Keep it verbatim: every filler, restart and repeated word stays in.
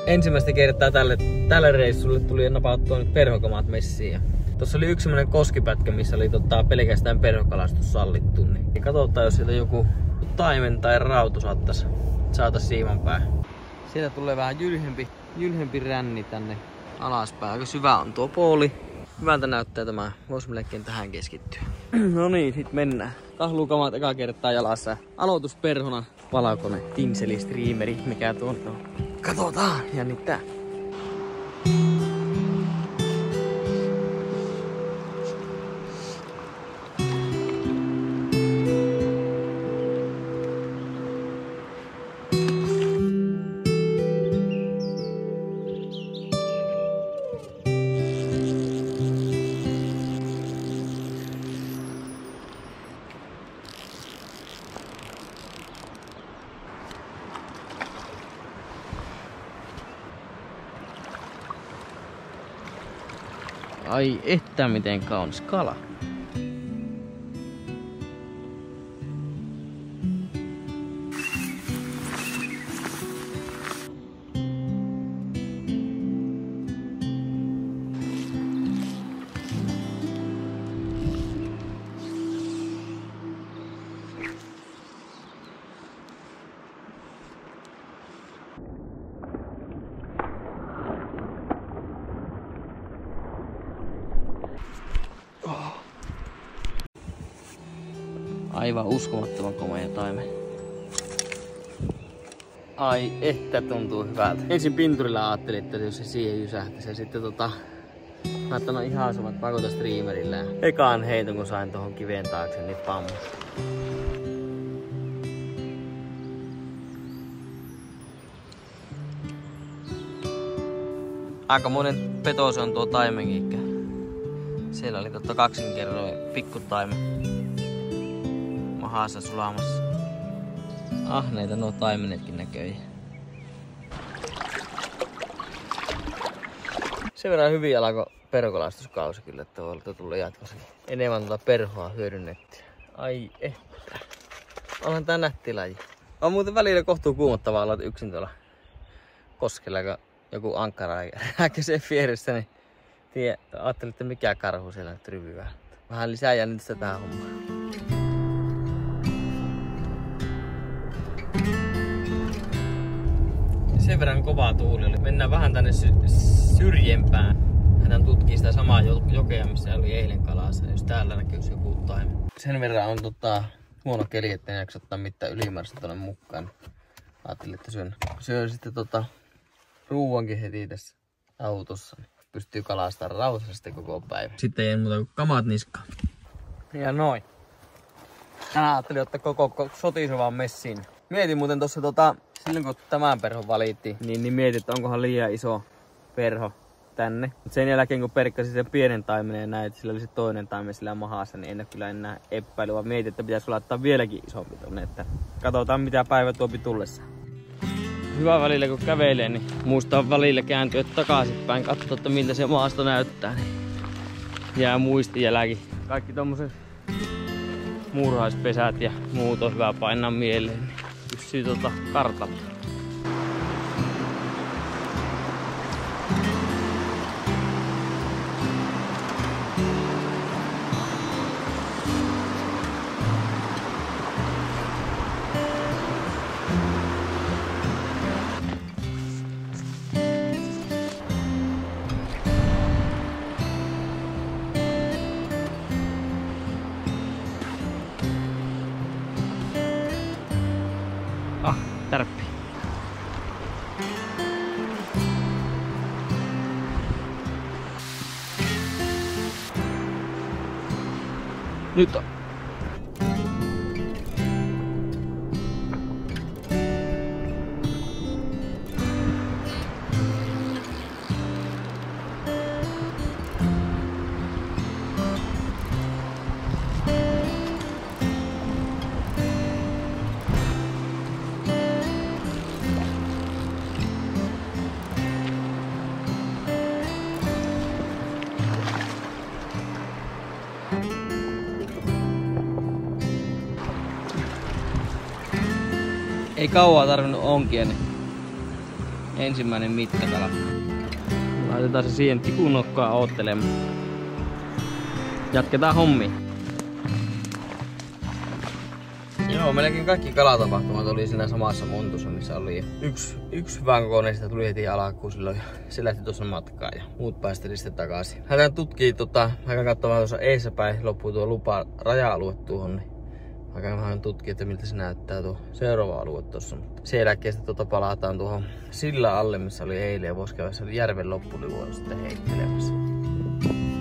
ensimmäistä kertaa tälle, tälle reissulle tuli napauttua nyt perhokamat messiin. Ja tossa oli yksi semmonen koskipätkä, missä oli tota, pelkästään perhokalastus sallittu. Niin katsotaan, jos sieltä joku taimen tai rautu saattais saata siiman päähän. Sieltä tulee vähän jylhempi, jylhempi ränni tänne alaspäin. Aika syvä on tuo pooli. Hyvältä näyttää tämä. Vois melkein tähän keskittyä. No niin, sit mennään. Tahluukamat eka kertaa jalassa. Aloitusperhona valakone Tinseli Streameri, mikä tuo on. Katsotaan, jännittää. Ai että miten kaunis kala. Aivan uskomattoman komea taimen. Ai että tuntuu hyvältä. Ensin pinturilla ajattelin, että jos se siihen jysähtäisi. Ja sitten tota... Mä ajattelin, no ihan samat pakota streamerillä. Ekaan heiton kun sain tohon kiveen taakse, niin pammus. Aikamoinen peto se on tuo taimenkiikkä. Siellä oli totta kaksinkerroin pikkutaimen. Mahassa sulamassa. Ahneita nuo taimenetkin näköjään. Sen verran hyvin alkoi perhokalastuskausi kyllä, että voi tulla jatkossa enemmän tuota perhoa hyödynnettyä. Ai että. Onhan tää nätti laji. On muuten välillä kohtuu kuumottavaa olla yksin tuolla koskella, kun joku ankkara rääkäsee vieressä, niin tiedä, ajattelin, että mikä karhu siellä nyt ryvyy vähän. Vähän lisää jännitystä tähän hommaan. Sen verran kovaa tuuli oli. Mennään vähän tänne sy syrjempään. Hän tutkii sitä samaa jokea, missä oli eilen kalassa. Jos täällä näkyisi joku taimen. Sen verran on tota, huono keli, ettei jaksa ottaa mitään ylimääräistä tuonne mukaan. Ajattelin, että syön, syön sitten tota, ruuankin heti tässä autossa. Niin pystyy kalastamaan rauhassa sitten koko päivä. Sitten ei muuta kuin kamat niskaan. Ja noin. Tänään ajattelin ottaa koko sotisovan messiin. Mietin muuten tossa tota... Silloin kun tämän perhon valittiin, niin, niin mietin, että onkohan liian iso perho tänne. Mut sen jälkeen kun perkkasin sen pienen taimenen ja näin, että sillä oli se toinen taimen sillä mahassa, niin en ole kyllä enää epäily, vaan mietin, että pitäisikö laittaa vieläkin isompi tonne, että katsotaan mitä päivä tuopi tullessa. Hyvä välillä kun kävelee, niin muistaa välillä kääntyä takaisinpäin, katsoa, että miltä se maasto näyttää. Niin jää muistijälki. Kaikki tommoset muurahaispesät ja muut on hyvä painaa mieleen. Niin pysyy tuota kartalta. Ah, tärppi. Nyt on. Ei kauaa tarvinnut onkia, niin ensimmäinen mittakala. Laitetaan se siihen tikun nokkaan oottelemaan. Jatketaan hommi. Joo, melkein kaikki kalatapahtumat oli siinä samassa montussa, missä oli yksi, yksi hyvän kokoinen, sitä tuli heti alkuun silloin. Se lähti tuossa matkaan ja muut päästeli sitten takaisin. Lähdetään tutkii tota, aika katsomaan tuossa eessä päin, loppuu tuo lupa raja-alue tuohon. Niin aika vähän tutkii, että miltä se näyttää tuo seuraava alue tuossa. Sen jälkeen sitten tota palataan tuohon sillä alle, missä oli eilen ja voisi käydä järven loppulivuilla sitten heittelemässä.